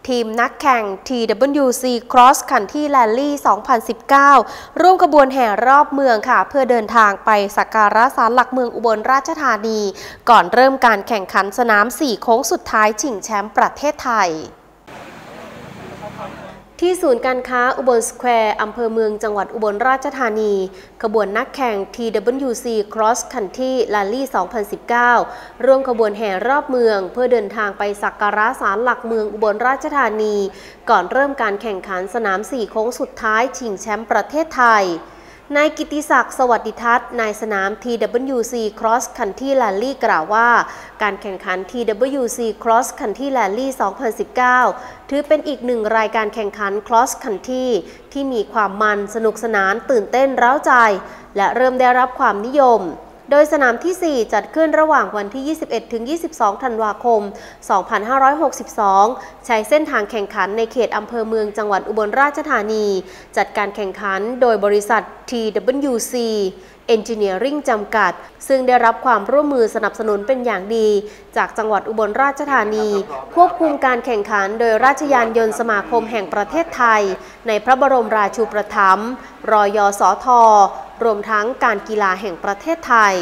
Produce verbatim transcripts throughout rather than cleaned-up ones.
ทีมนักแข่ง ที ดับเบิลยู ซี Cross Country Rally สองพันสิบเก้า ร่วมขบวนแห่รอบเมืองค่ะเพื่อเดินทางไปสักการะศาลหลักเมืองอุบลราชธานีก่อนเริ่มการแข่งขันสนามสี่โค้งสุดท้ายชิงแชมป์ประเทศไทยที่ศูนย์การค้าอุบลสแควร์อำเภอเมืองจังหวัดอุบลราชธานีขบวนนักแข่ง ที ดับเบิลยู ซี Cross Country Rally สองพันสิบเก้า ร่วมขบวนแห่รอบเมืองเพื่อเดินทางไปสักการะศาลหลักเมืองอุบลราชธานีก่อนเริ่มการแข่งขันสนามสี่โค้งสุดท้ายชิงแชมป์ประเทศไทยนายกิติศักดิ์สวัสดิทัศน์นายสนาม ที ดับเบิลยู ซี Cross Country Rally กล่าวว่าการแข่งขัน ที ดับเบิลยู ซี Cross Country Rally สองพันสิบเก้า ถือเป็นอีกหนึ่งรายการแข่งขัน Cross Country ที่มีความมันสนุกสนานตื่นเต้นเร้าใจและเริ่มได้รับความนิยมโดยสนามที่สี่จัดขึ้นระหว่างวันที่ ยี่สิบเอ็ดถึงยี่สิบสอง ธันวาคม สองพันห้าร้อยหกสิบสอง ใช้เส้นทางแข่งขันในเขตอำเภอเมืองจังหวัดอุบลราชธานีจัดการแข่งขันโดยบริษัท ที ดับเบิลยู ซี Engineering จำกัดซึ่งได้รับความร่วมมือสนับสนุนเป็นอย่างดีจากจังหวัดอุบลราชธานีควบคุมการแข่งขันโดยราชยานยนต์สมาคมแห่งประเทศไทยในพระบรมราชูปถัมภ์รยสทรวมทั้งการกีฬาแห่งประเทศไทย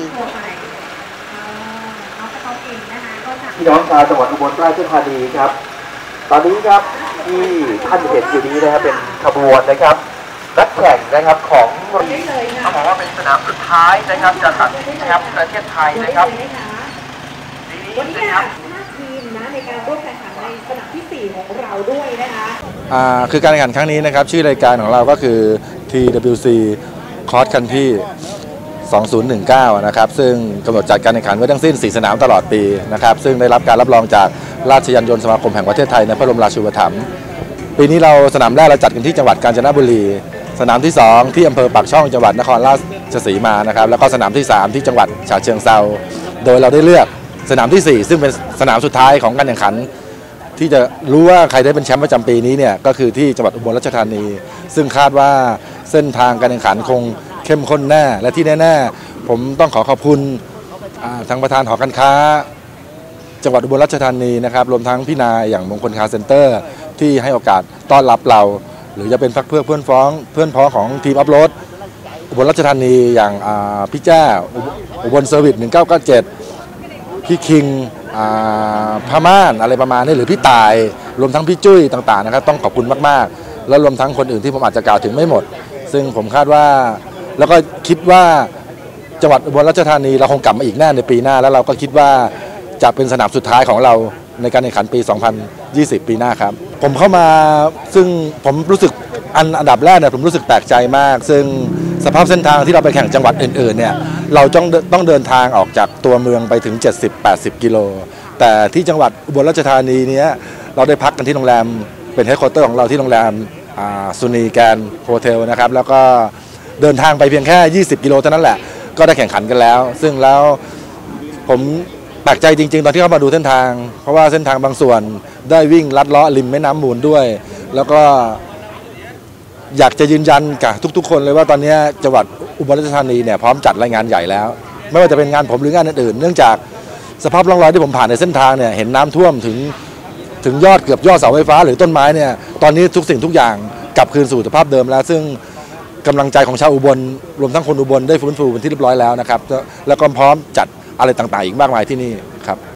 พี่น้องชาวจังหวัดอุบลราชธานีครับตอนนี้ครับที่ท่านเห็นอยู่นี้นะครับเป็นขบวนนะครับนักแข่งนะครับของเขาบอกว่าเป็นสนามสุดท้ายนะครับจะตัดแชมป์ประเทศไทยนะครับวันนี้นะครับทีมนะในการร่วมแข่งขันในสนามที่สี่ของเราด้วยนะคะอ่าคือการแข่งขันครั้งนี้นะครับชื่อรายการของเราก็คือ ที ดับเบิลยู ซี Cross Country สองพันสิบเก้านะครับซึ่งกำหนดจัดการแข่งขันไว้ทั้งสิ้นสี่สนามตลอดปีนะครับซึ่งได้รับการรับรองจากราชยานยนต์สมาคมแห่งประเทศไทยในพระบรมราชูปถัมภ์ปีนี้เราสนามแรกเราจัดกันที่จังหวัดกาญจนบุรีสนามที่สองที่อำเภอปากช่องจังหวัดนครราชสีมานะครับแล้วก็สนามที่สามที่จังหวัดฉะเชิงเทราโดยเราได้เลือกสนามที่สี่ซึ่งเป็นสนามสุดท้ายของการแข่งขันที่จะรู้ว่าใครได้เป็นแชมป์ประจำปีนี้เนี่ยก็คือที่จังหวัดอุบลราชธานีซึ่งคาดว่าเส้นทางการแข่งขันคงเข้มข้นแน่และที่แน่ๆผมต้องขอขอบคุณทางประธานหอการค้าจังหวัดอุบลราชธานีนะครับรวมทั้งพี่นายอย่างมงคลคาร์เซ็นเตอร์ที่ให้โอกาสต้อนรับเราหรือจะเป็นพักเพื่อเพื่อนฟ้องเพื่อนพ้องของทีมอัพโหลดอุบลราชธานีอย่างพี่แจ้อุบลเซอร์วิสหนึ่งเก้าเก้าเจ็ดพี่คิงพม่านอะไรประมาณนี้หรือพี่ตายรวมทั้งพี่จุ้ยต่างๆนะครับต้องขอบคุณมากๆแล้วรวมทั้งคนอื่นที่ผมอาจจะกล่าวถึงไม่หมดซึ่งผมคาดว่าแล้วก็คิดว่าจังหวัดอุบลราชธานีเราคงกลับมาอีกแน่ในปีหน้าแล้วเราก็คิดว่าจะเป็นสนามสุดท้ายของเราในการแข่งขันปีสองพันยี่สิบปีหน้าครับผมเข้ามาซึ่งผมรู้สึกอันอันดับแรกเนี่ยผมรู้สึกแปลกใจมากซึ่งสภาพเส้นทางที่เราไปแข่งจังหวัดอื่นๆเนี่ยเราต้องต้องเดินทางออกจากตัวเมืองไปถึง เจ็ดสิบถึงแปดสิบ กิโลแต่ที่จังหวัดอุบลราชธานีเนี้ยเราได้พักกันที่โรงแรมเป็นเฮดควอเตอร์ของเราที่โรงแรมซูนีแกนโฮเทลนะครับแล้วก็เดินทางไปเพียงแค่ยี่สิบกิโลเท่านั้นแหละก็ได้แข่งขันกันแล้วซึ่งแล้วผมแปลกใจจริงๆตอนที่เข้ามาดูเส้นทางเพราะว่าเส้นทางบางส่วนได้วิ่งลัดเลาะริมแม่น้ำมูลด้วยแล้วก็อยากจะยืนยันกับทุกๆคนเลยว่าตอนนี้จังหวัดอุบลราชธานีเนี่ยพร้อมจัดรายงานใหญ่แล้วไม่ว่าจะเป็นงานผมหรืองานอื่นๆเนื่องจากสภาพร่องรอยที่ผมผ่านในเส้นทางเนี่ยเห็นน้ำท่วมถึงถึงยอดเกือบยอดเสาไฟฟ้าหรือต้นไม้เนี่ยตอนนี้ทุกสิ่งทุกอย่างกลับคืนสู่สภาพเดิมแล้วซึ่งกำลังใจของชาวอุบลรวมทั้งคนอุบลได้ฟื้นฟูเป็นที่เรียบร้อยแล้วนะครับแล้วก็พร้อมจัดอะไรต่างๆอีกมากมายที่นี่ครับ